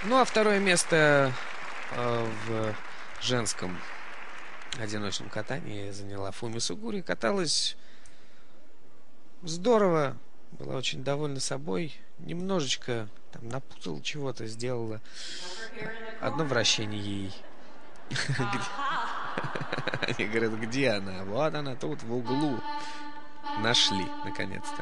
Ну, а второе место в женском одиночном катании заняла Фуми Сугури. Каталась здорово, была очень довольна собой. Немножечко там напутала чего-то, сделала одно вращение ей. Они говорят, где она? Вот она тут, в углу. Нашли, наконец-то.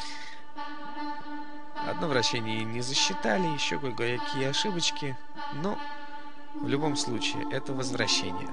Одно вращение не засчитали, еще кое-какие ошибочки. Но в любом случае, это возвращение.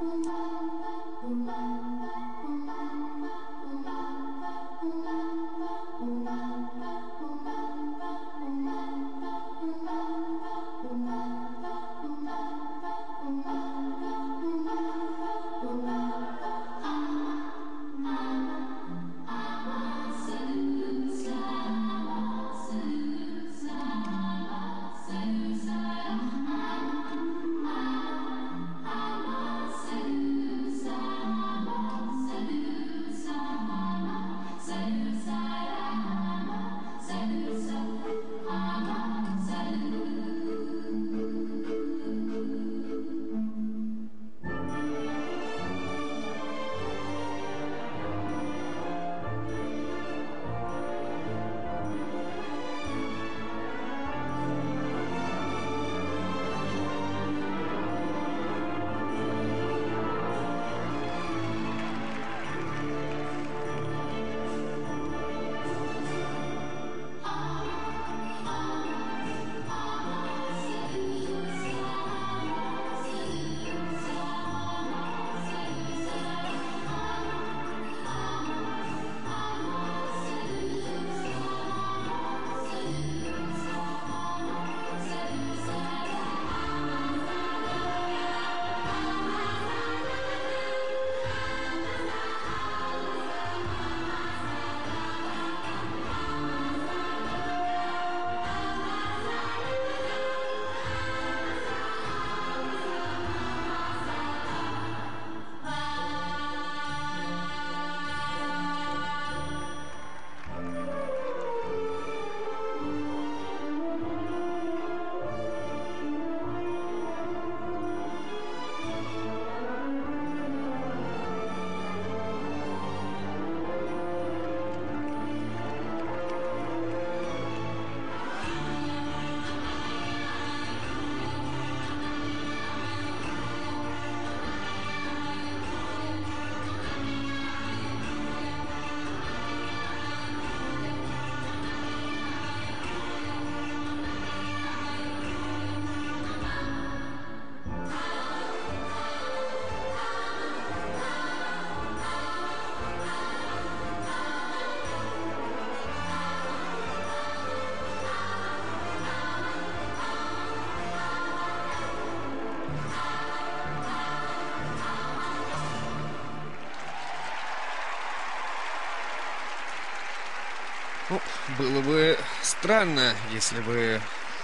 Ну, было бы странно, если бы,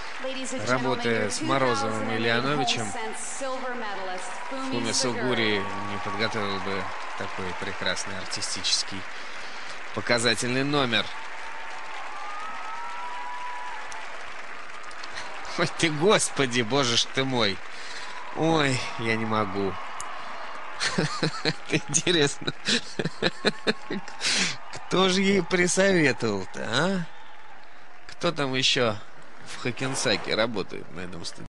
работая с Морозовым и Леоновичем, Фуми Сугури не подготовил бы такой прекрасный артистический показательный номер. Ой ты, господи, боже ж ты мой. Ой, я не могу. Интересно, кто же ей присоветовал-то, а? Кто там еще в Хакенсаке работает на этом стадионе?